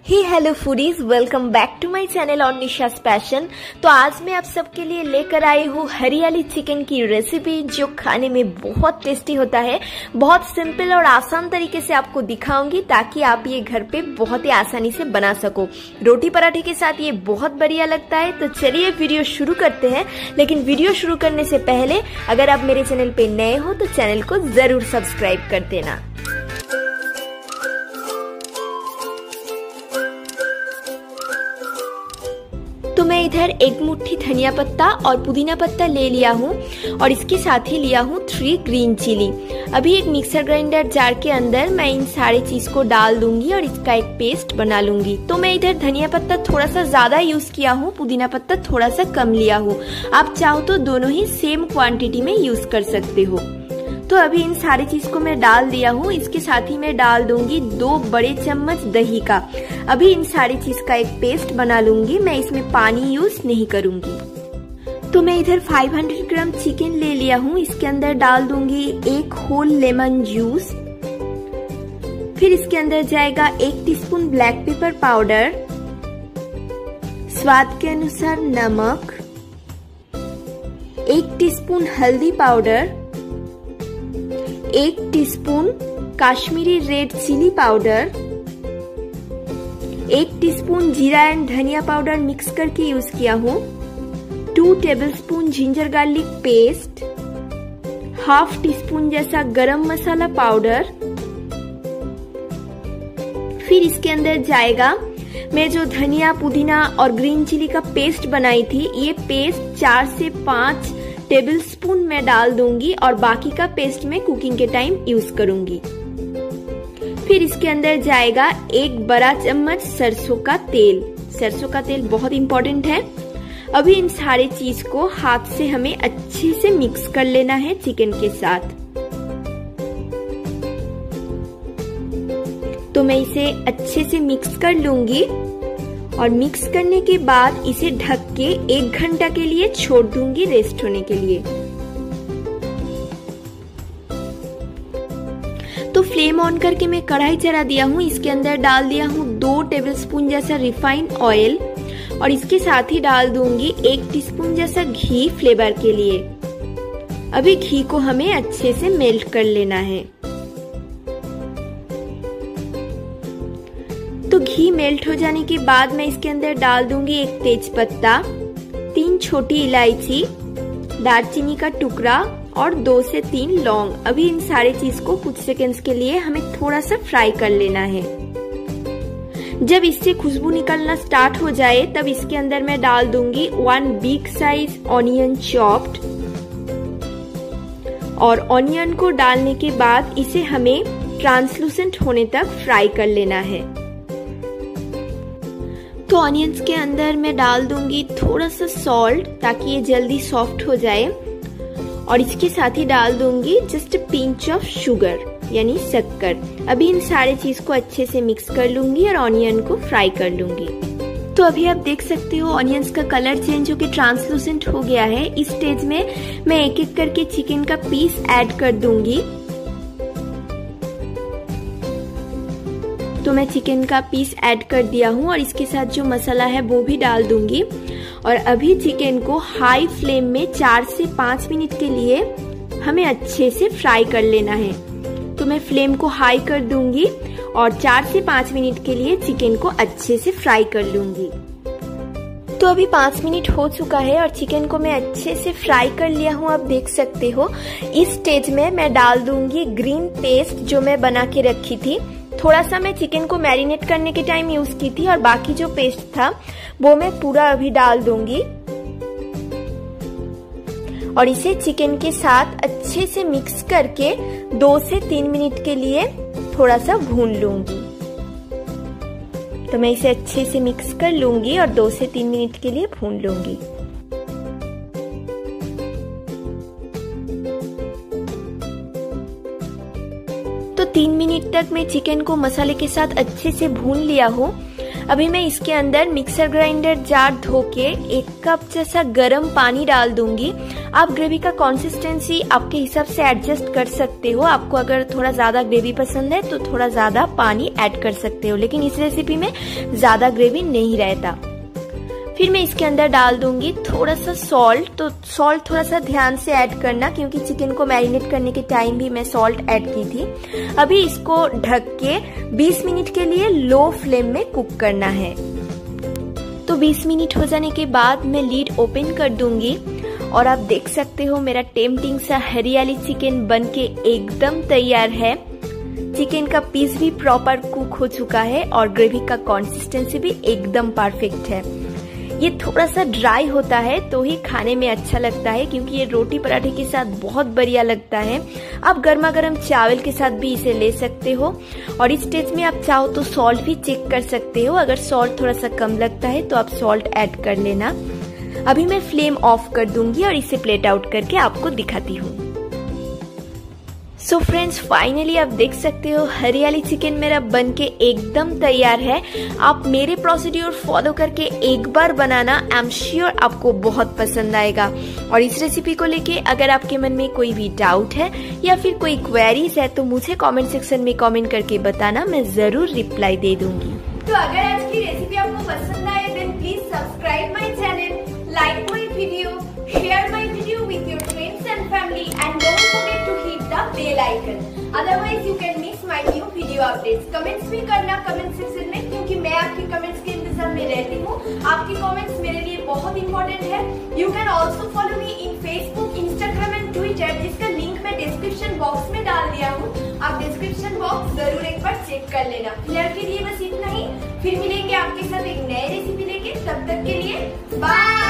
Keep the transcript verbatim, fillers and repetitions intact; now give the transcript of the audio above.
He hello foodies, welcome back to my channel on Nisha's passion. तो आज मैं आप सबके लिए लेकर आई हूँ हरियाली चिकन की रेसिपी, जो खाने में बहुत टेस्टी होता है। बहुत सिंपल और आसान तरीके से आपको दिखाऊंगी ताकि आप ये घर पे बहुत ही आसानी से बना सको। रोटी पराठे के साथ ये बहुत बढ़िया लगता है। तो चलिए वीडियो शुरू करते हैं। लेकिन वीडियो शुरू करने से पहले अगर आप मेरे चैनल पे नए हो तो चैनल को जरूर सब्सक्राइब कर देना। तो मैं इधर एक मुट्ठी धनिया पत्ता और पुदीना पत्ता ले लिया हूँ और इसके साथ ही लिया हूँ थ्री ग्रीन चिली। अभी एक मिक्सर ग्राइंडर जार के अंदर मैं इन सारी चीज को डाल दूंगी और इसका एक पेस्ट बना लूंगी। तो मैं इधर धनिया पत्ता थोड़ा सा ज्यादा यूज किया हूँ, पुदीना पत्ता थोड़ा सा कम लिया हूँ। आप चाहो तो दोनों ही सेम क्वांटिटी में यूज कर सकते हो। तो अभी इन सारी चीज को मैं डाल दिया हूँ। इसके साथ ही मैं डाल दूंगी दो बड़े चम्मच दही का। अभी इन सारी चीज का एक पेस्ट बना लूंगी। मैं इसमें पानी यूज नहीं करूंगी। तो मैं इधर पाँच सौ ग्राम चिकन ले लिया हूँ। इसके अंदर डाल दूंगी एक होल लेमन जूस। फिर इसके अंदर जाएगा एक टीस्पून ब्लैक पेपर पाउडर, स्वाद के अनुसार नमक, एक टीस्पून हल्दी पाउडर, एक teaspoon Kashmiri red chili powder, एक टीस्पून जीरा एंड धनिया पाउडर मिक्स करके यूज किया हूँ, two tablespoon ginger garlic paste, half teaspoon जैसा गरम मसाला पाउडर। फिर इसके अंदर जाएगा मैं जो धनिया पुदीना और ग्रीन चिली का पेस्ट बनाई थी, ये पेस्ट चार से पांच टेबल स्पून में डाल दूंगी और बाकी का पेस्ट में कुकिंग के टाइम यूज करूंगी। फिर इसके अंदर जाएगा एक बड़ा चम्मच सरसों का तेल। सरसों का तेल बहुत इंपॉर्टेंट है। अभी इन सारी चीज को हाथ से हमें अच्छे से मिक्स कर लेना है चिकन के साथ। तो मैं इसे अच्छे से मिक्स कर लूंगी और मिक्स करने के बाद इसे ढक के एक घंटा के लिए छोड़ दूंगी रेस्ट होने के लिए। तो फ्लेम ऑन करके मैं कढ़ाई चढ़ा दिया हूँ। इसके अंदर डाल दिया हूँ दो टेबलस्पून जैसा रिफाइंड ऑयल और इसके साथ ही डाल दूंगी एक टीस्पून जैसा घी फ्लेवर के लिए। अभी घी को हमें अच्छे से मेल्ट कर लेना है। तो घी मेल्ट हो जाने के बाद मैं इसके अंदर डाल दूंगी एक तेज पत्ता, तीन छोटी इलायची, दालचीनी का टुकड़ा और दो से तीन लौंग। अभी इन सारी चीज को कुछ सेकंड्स के लिए हमें थोड़ा सा फ्राई कर लेना है। जब इससे खुशबू निकलना स्टार्ट हो जाए तब इसके अंदर मैं डाल दूंगी one big size onion chopped. और ऑनियन को डालने के बाद इसे हमें ट्रांसलूसेंट होने तक फ्राई कर लेना है। तो ऑनियंस के अंदर मैं डाल दूंगी थोड़ा सा सॉल्ट ताकि ये जल्दी सॉफ्ट हो जाए और इसके साथ ही डाल दूंगी जस्ट पिंच ऑफ शुगर यानी शक्कर। अभी इन सारे चीज को अच्छे से मिक्स कर लूंगी और ऑनियन को फ्राई कर लूंगी। तो अभी आप देख सकते हो ऑनियंस का कलर चेंज होकर ट्रांसलूसेंट हो गया है। इस स्टेज में मैं एक एक करके चिकन का पीस ऐड कर दूंगी। तो मैं चिकन का पीस ऐड कर दिया हूँ और इसके साथ जो मसाला है वो भी डाल दूंगी। और अभी चिकन को हाई फ्लेम में चार से पाँच मिनट के लिए हमें अच्छे से फ्राई कर लेना है। तो मैं फ्लेम को हाई कर दूंगी और चार से पाँच मिनट के लिए चिकन को अच्छे से फ्राई कर लूंगी। तो अभी पाँच मिनट हो चुका है और चिकन को मैं अच्छे से फ्राई कर लिया हूँ, आप देख सकते हो। इस स्टेज में मैं डाल दूंगी ग्रीन पेस्ट जो मैं बना के रखी थी। थोड़ा सा मैं चिकन को मैरिनेट करने के टाइम यूज की थी और बाकी जो पेस्ट था वो मैं पूरा अभी डाल दूंगी और इसे चिकन के साथ अच्छे से मिक्स करके दो से तीन मिनट के लिए थोड़ा सा भून लूंगी। तो मैं इसे अच्छे से मिक्स कर लूंगी और दो से तीन मिनट के लिए भून लूंगी। तो तीन मिनट तक मैं चिकन को मसाले के साथ अच्छे से भून लिया हूँ। अभी मैं इसके अंदर मिक्सर ग्राइंडर जार धो के एक कप जैसा गर्म पानी डाल दूंगी। आप ग्रेवी का कंसिस्टेंसी आपके हिसाब से एडजस्ट कर सकते हो। आपको अगर थोड़ा ज़्यादा ग्रेवी पसंद है तो थोड़ा ज़्यादा पानी ऐड कर सकते हो, लेकिन इस रेसिपी में ज़्यादा ग्रेवी नहीं रहता। फिर मैं इसके अंदर डाल दूंगी थोड़ा सा सॉल्ट। तो सॉल्ट थोड़ा सा ध्यान से ऐड करना, क्योंकि चिकन को मैरिनेट करने के टाइम भी मैं सॉल्ट ऐड की थी। अभी इसको ढक के बीस मिनट के लिए लो फ्लेम में कुक करना है। तो बीस मिनट हो जाने के बाद मैं लीड ओपन कर दूंगी और आप देख सकते हो मेरा टेम्पटिंग सा हरियाली चिकन बनके एकदम तैयार है। चिकन का पीस भी प्रॉपर कुक हो चुका है और ग्रेवी का कंसिस्टेंसी भी एकदम परफेक्ट है। ये थोड़ा सा ड्राई होता है तो ही खाने में अच्छा लगता है, क्योंकि ये रोटी पराठे के साथ बहुत बढ़िया लगता है। आप गर्मा गर्म चावल के साथ भी इसे ले सकते हो और इस स्टेज में आप चाहो तो सॉल्ट भी चेक कर सकते हो। अगर सॉल्ट थोड़ा सा कम लगता है तो आप सॉल्ट ऐड कर लेना। अभी मैं फ्लेम ऑफ कर दूंगी और इसे प्लेट आउट करके आपको दिखाती हूँ। सो फ्रेंड्स, फाइनली आप देख सकते हो हरियाली चिकन मेरा बनके एकदम तैयार है। आप मेरे प्रोसीड्यूर फॉलो करके एक बार बनाना, आई एम श्योर आपको बहुत पसंद आएगा। और इस रेसिपी को लेके अगर आपके मन में कोई भी डाउट है या फिर कोई क्वेरीज है तो मुझे कमेंट सेक्शन में कमेंट करके बताना, मैं जरूर रिप्लाई दे दूंगी। तो अगर आज की रेसिपी आपको पसंद आए then please subscribe my channel, like my video, share my video with your friends and family and don't forget to hit the bell icon, otherwise you can miss my new video updates. Comments भी करना comment section में, क्योंकि मैं आपके comments के इंतजार में रहती हूँ। आपके कमेंट्स मेरे लिए बहुत इंपॉर्टेंट है। You can also follow me in Facebook, Instagram and Twitter, जिसका लिंक मैं डिस्क्रिप्शन बॉक्स में डाल दिया हूँ। आप डिस्क्रिप्शन बॉक्स जरूर एक बार चेक कर लेना। फिलहाल के लिए बस इतना ही, फिर मिलेंगे आपके साथ एक नए रेसिपी लेके। तब तक के लिए बाय।